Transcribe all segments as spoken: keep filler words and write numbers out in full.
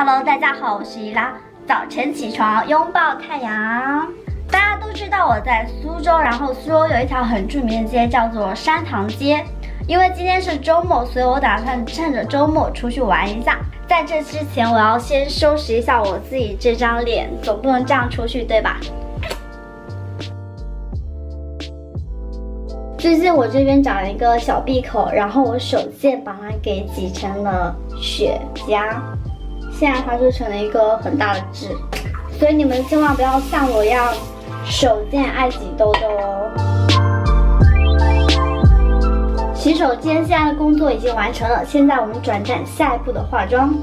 Hello， 大家好，我是伊拉。早晨起床拥抱太阳。大家都知道我在苏州，然后苏州有一条很著名的街叫做山塘街。因为今天是周末，所以我打算趁着周末出去玩一下。在这之前，我要先收拾一下我自己这张脸，总不能这样出去，对吧？最近我这边长了一个小闭口，然后我手贱把它给挤成了雪茄，现在它就成了一个很大的痣，所以你们千万不要像我一样手贱爱挤痘痘哦。洗手间现在的工作已经完成了，现在我们转战下一步的化妆。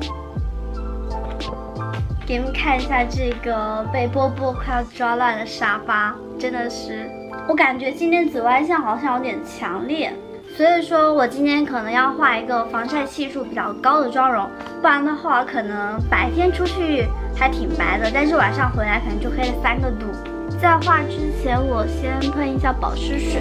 给你们看一下这个被波波快要抓烂的沙发，真的是。我感觉今天紫外线好像有点强烈，所以说我今天可能要画一个防晒系数比较高的妆容，不然的话可能白天出去还挺白的，但是晚上回来可能就黑了三个度。在画之前，我先喷一下保湿水。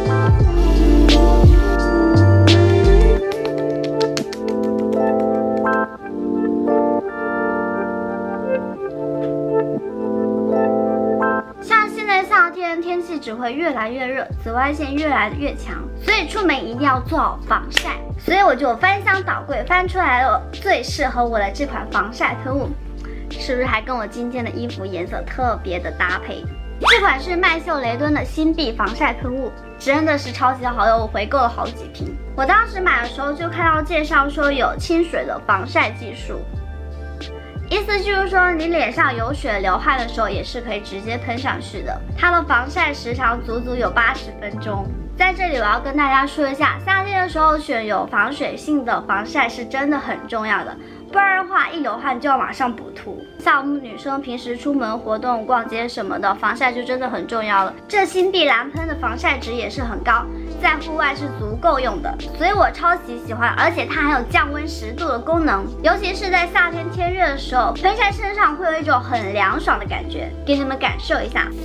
天气只会越来越热，紫外线越来越强，所以出门一定要做好防晒。所以我就翻箱倒柜翻出来了最适合我的这款防晒喷雾，是不是还跟我今天的衣服颜色特别的搭配？这款是麦秀雷敦的新碧防晒喷雾，真的是超级好用，我回购了好几瓶。我当时买的时候就看到介绍说有清水的防晒技术。意思就是说，你脸上有血流汗的时候，也是可以直接喷上去的。它的防晒时长足足有八十分钟。在这里我要跟大家说一下，夏天的时候选有防水性的防晒是真的很重要的，不然的话一流汗就要马上补涂。像我们女生平时出门活动、逛街什么的，防晒就真的很重要了。这新碧蓝喷的防晒值也是很高，在户外是足够用的，所以我超级喜欢，而且它还有降温十度的功能，尤其是在夏天天热的时候，喷在身上会有一种很凉爽的感觉，给你们感受一下，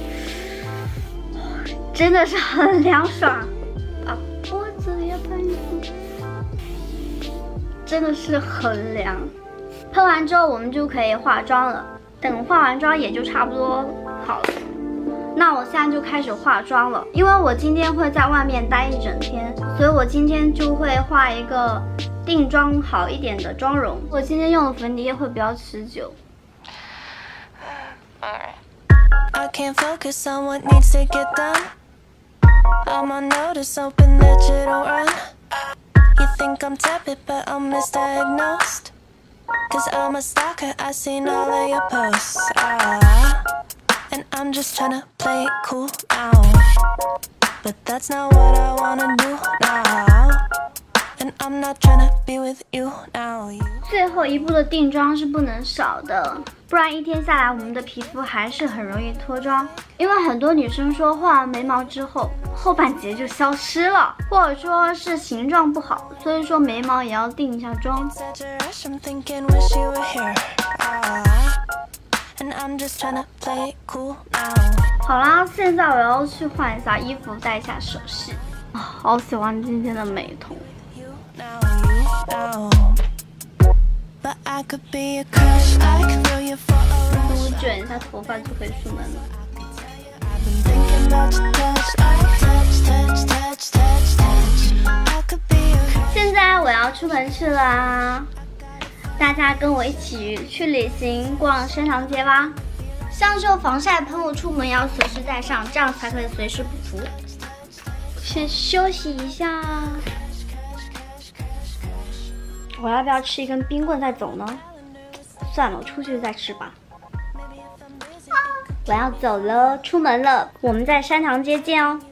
真的是很凉爽。把脖子也喷一喷，真的是很凉。喷完之后我们就可以化妆了，等化完妆也就差不多好了。那我现在就开始化妆了，因为我今天会在外面待一整天，所以我今天就会画一个定妆好一点的妆容。我今天用的粉底液会比较持久。I can't focus on what needs to get done. I'm on notice, open digital run. You think I'm tepid, but I'm misdiagnosed. Cause I'm a stalker, I seen all of your posts. Ah.And I'm just trying to play it cool now, but that's not what I wanna do now. And I'm not trying to be with you now. 最后一步的定妆是不能少的，不然一天下来我们的皮肤还是很容易脱妆。因为很多女生说画完眉毛之后后半截就消失了，或者说是形状不好，所以说眉毛也要定一下妆。And I'm just trying to play it cool now. 好啦，现在我要去换一下衣服，戴一下首饰。啊，好喜欢今天的美瞳。我卷一下头发就可以出门了。现在我要出门去啦。大家跟我一起去旅行，逛山塘街吧。像这种防晒喷雾出门要随时带上，这样才可以随时补涂。先休息一下。我要不要吃一根冰棍再走呢？算了，我出去再吃吧。啊，我要走了，出门了，我们在山塘街见哦。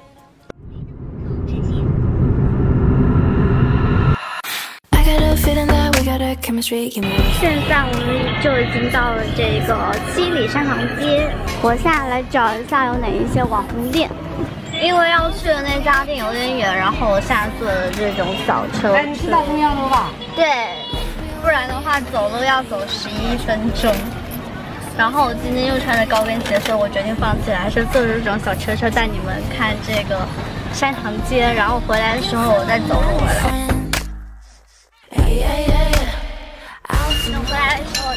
现在我们就已经到了这个七里山塘街，我现在来找一下有哪一些网红店，因为要去的那家店有点远，然后我现在坐的这种小车。哎，你是到中央路吧？对，不然的话走路要走十一分钟。然后我今天又穿着高跟鞋，所以我决定放弃了，还是坐这种小车车带你们看这个山塘街，然后回来的时候我再走路回来。等回来的时候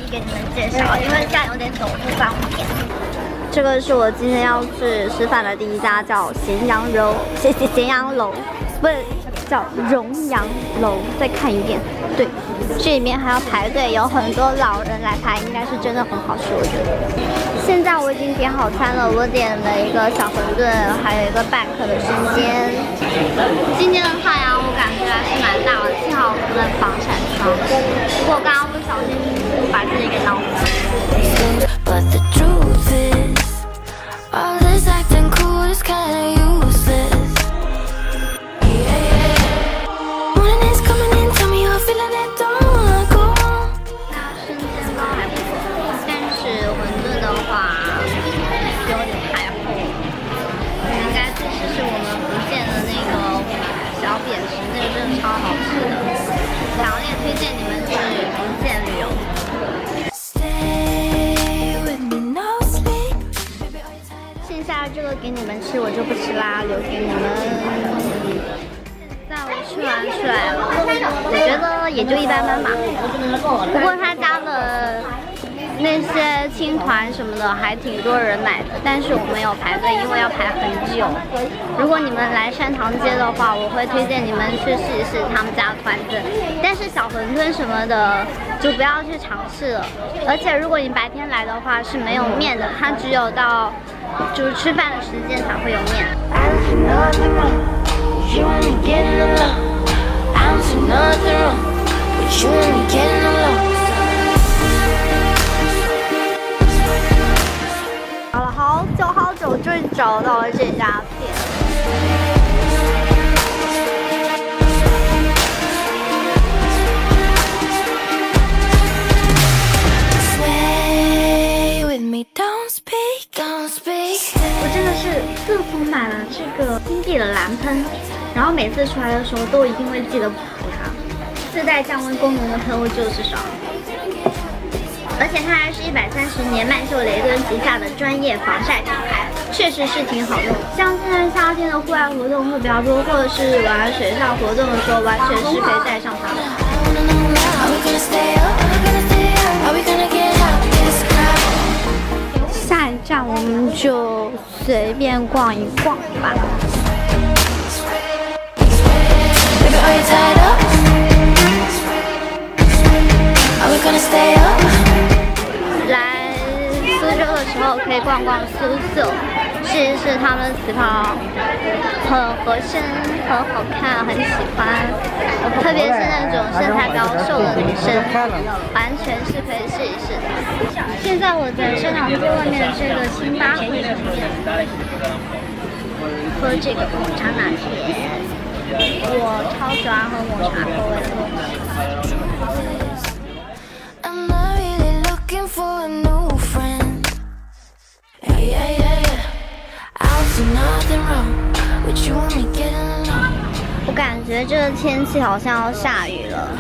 给你们介绍，因为这样有点走不方便。这个是我今天要去吃饭的第一家，叫咸阳楼，咸咸咸阳楼，不是叫荣阳楼。再看一遍，对，这里面还要排队，有很多老人来排，应该是真的很好吃，我觉得。现在我已经点好餐了，我点了一个小馄饨，还有一个半颗的生煎。今天的太阳我感觉还是蛮大的，幸好我们的防晒霜，不过刚刚不小心把自己给闹红了。But the truth is, all this acting cool is kinda useless. Yeah, yeah. Morning is coming in, tell me you're feeling it, don't wanna go home. 那生煎包还不错，但是馄饨的话有点太厚了。应该去试试我们福建的那个小扁食，那个真的超好吃的，强烈推荐你们去福建旅游。剩下这个给你们吃，我就不吃啦，留给你们。现在我吃完出来了，我觉得也就一般般吧。不过他家的那些青团什么的还挺多人买的，但是我没有排队，因为要排很久。如果你们来山塘街的话，我会推荐你们去试一试他们家团子，但是小馄饨什么的就不要去尝试了。而且如果你白天来的话是没有面的，它只有到就是吃饭的时间才会有面。找了好久好久，终于找到了这家店。我真的是自从买了这个金币的蓝喷，然后每次出来的时候都一定会记得补它。自带降温功能的喷雾就是爽，而且它还是一百三十年曼秀雷敦旗下的专业防晒品牌，确实是挺好用。像现在夏天的户外活动会比较多，或者是玩水上活动的时候，完全是可以带上它的。下一站我们就随便逛一逛吧。来苏州的时候可以逛逛苏绣，试一试他们的旗袍，很合身，很好看，很喜欢。特别是那种身材高瘦的女生，完全是可以试一试的。现在我在山塘街外面的这个星巴克里面喝这个抹茶拿铁，我超喜欢喝抹茶口味的东西。我感觉这个天气好像要下雨了。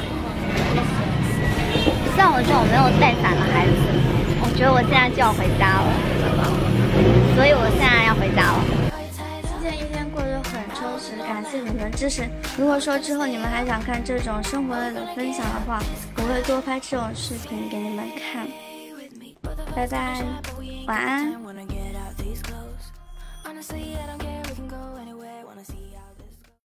像我这种没有带伞的孩子，我觉得我现在就要回家了，所以我现在要回家了。今天一天过得很充实，感谢你们的支持。如果说之后你们还想看这种生活类的分享的话，我会多拍这种视频给你们看。拜拜，晚安。